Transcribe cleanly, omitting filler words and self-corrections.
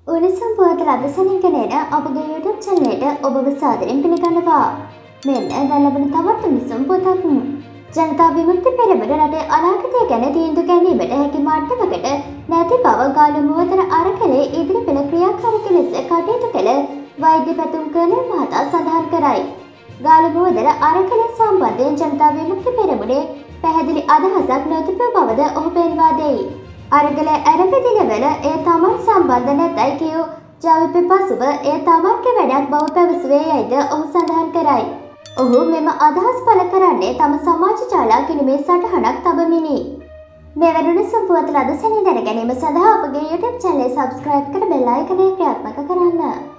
උණුසුම් පුවත් රදසනින්කනයට අපගේ YouTube චැනලයට ඔබව සාදරයෙන් පිළිගන්නවා. මෙන්න දැන් ලැබෙන තවත් උණුසුම් පුවතක්. ජනතා විමුක්ති පෙරමුණ රටේ අනාගතය ගැන තීන්දුව ගැනීමට හැකි මට්ටමකට නැති බව ගාලු මුවතර අරකලේ ඉදිරි පෙළ ක්‍රියාකාරක ලෙස කටයුතු කළ වෛද්‍ය පැතුම් කර්නල් මහතා සඳහන් කරයි. ගාලු මුවතර අරකලේ සම්බන්ධයෙන් ජනතා විමුක්ති පෙරමුණේ පැහැදිලි අදහසක් නොතිබූ බවද ඔහු පෙන්වා දෙයි. අරගල ඇරඹි දිනවල එය තමන් සම්බන්ධ නැතයි කියූ ජවිපෙ පසුව එය තමන්ගේ වැඩක් බව පැවසුවේ යයිද ඔහු සඳහන් කරයි. ඔහු මෙම අදහස් පළ කරන්නේ තම සමාජ ජාලා කිරීමේ සටහනක් තබමිනි. මෙවැනි උණුසුම් පුවත් රද සැනින් දැන ගැනීම සඳහා අපගේ YouTube චැනලය සබ්ස්ක්‍රයිබ් කර බෙල් අයිකනය ක්‍රියාත්මක කරන්න.